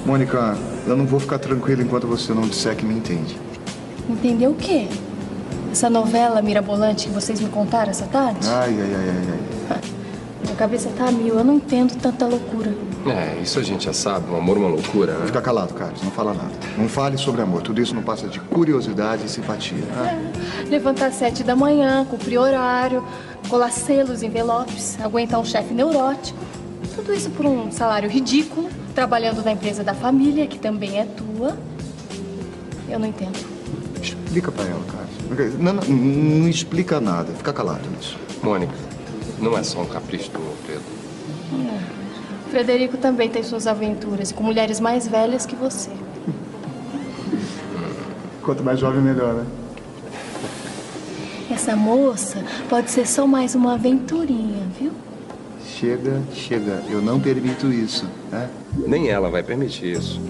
Mônica, eu não vou ficar tranquilo enquanto você não disser que me entende. Entendeu o quê? Essa novela mirabolante que vocês me contaram essa tarde? Ai. Minha cabeça tá a mil, eu não entendo tanta loucura. É, isso a gente já sabe, um amor é uma loucura, né? Fica calado, Carlos, não fala nada. Não fale sobre amor, tudo isso não passa de curiosidade e simpatia. Levantar às 7 da manhã, cumprir horário, colar selos, envelopes, aguentar um chefe neurótico. Tudo isso por um salário ridículo, trabalhando na empresa da família, que também é tua. Eu não entendo. Explica pra ela, Carlos. Não explica nada, fica calado nisso. Mônica, não é só um capricho do Alfredo. Frederico também tem suas aventuras com mulheres mais velhas que você. Quanto mais jovem, melhor, né? Essa moça pode ser só mais uma aventurinha, viu? Chega. Eu não permito isso, né? Nem ela vai permitir isso.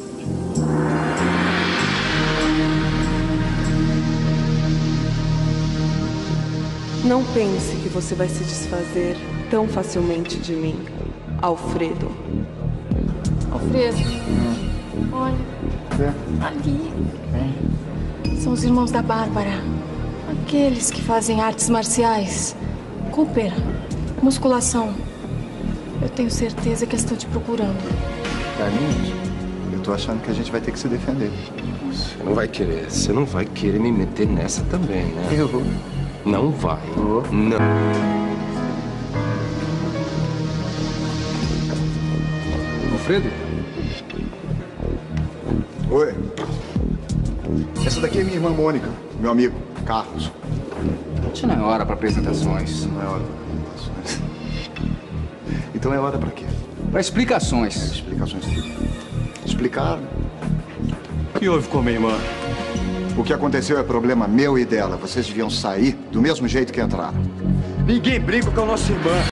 Não pense que você vai se desfazer tão facilmente de mim, Alfredo. Alfredo, olha, ali. São os irmãos da Bárbara. Aqueles que fazem artes marciais. Cooper, musculação. Eu tenho certeza que eles estão te procurando. Carlinhos, eu tô achando que a gente vai ter que se defender. Você não vai querer me meter nessa também, né? Eu vou. Não vai. Vou. Não. Alfredo? Oi. Essa daqui é minha irmã Mônica, meu amigo, Carlos. Isso não é hora para apresentações. Não é hora para apresentações. Então é hora para quê? Para explicações. Explicações. Explicar? O que houve com a minha irmã? O que aconteceu é problema meu e dela. Vocês deviam sair do mesmo jeito que entraram. Ninguém briga com a nossa irmã.